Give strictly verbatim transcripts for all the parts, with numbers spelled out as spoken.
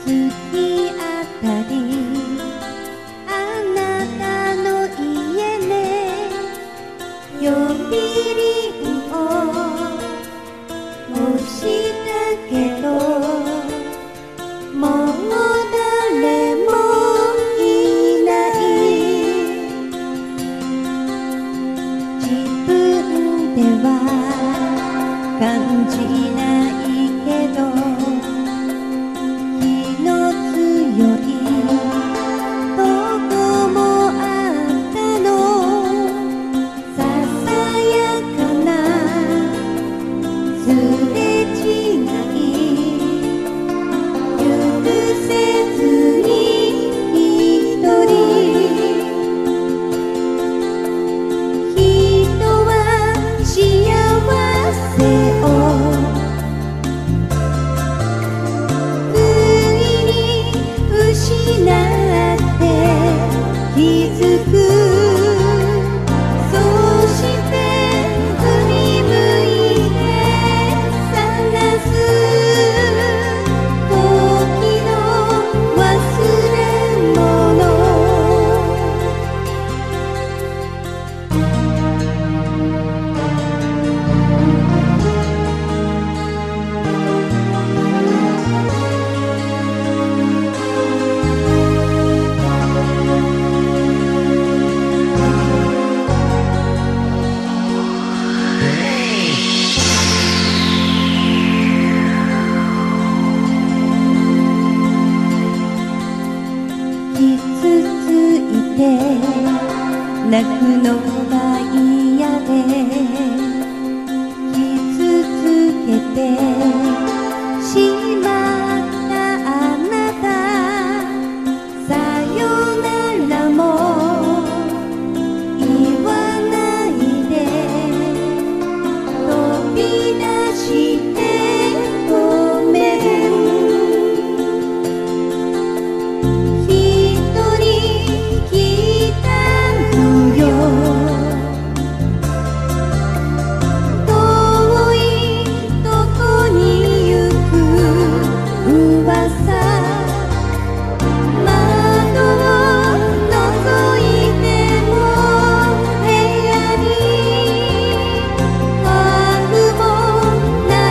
月あたりあなたの家ね呼び鈴を押したけどもう誰もいない自分では感じないけど気の強いとこもあったのささやかなすれ違い許せずに一人人は幸せを失って気づくそして振り向いて探す時の忘れ物傷ついて泣くのが嫌で傷つけてしまったあなたさよならも言わないで飛び出してごめん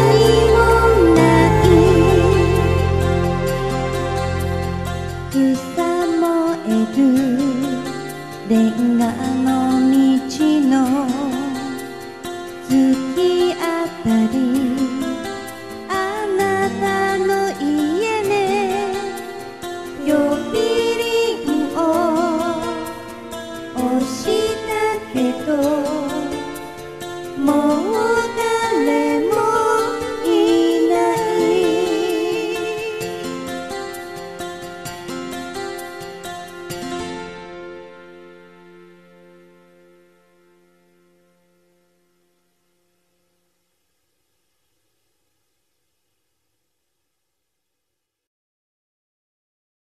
く